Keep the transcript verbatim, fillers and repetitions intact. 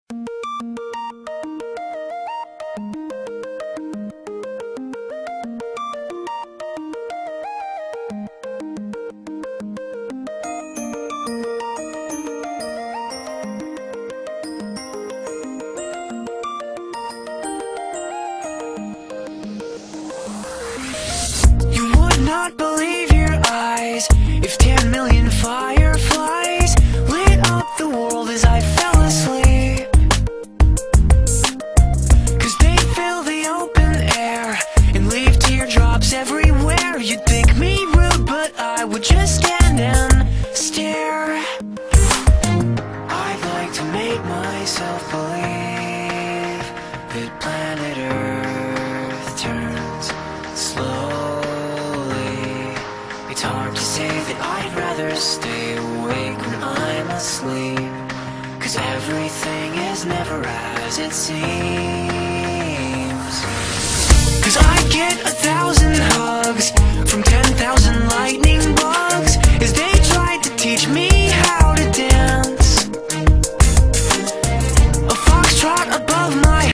Not believe your eyes if ten million fireflies lit up the world as I fell asleep. Cause they fill the open air and leave teardrops everywhere. You'd think me rude, but I would just stand and stare. I'd like to make myself believe that planet Earth turns slow. It's hard to say that I'd rather stay awake when I'm asleep, 'cause everything is never as it seems.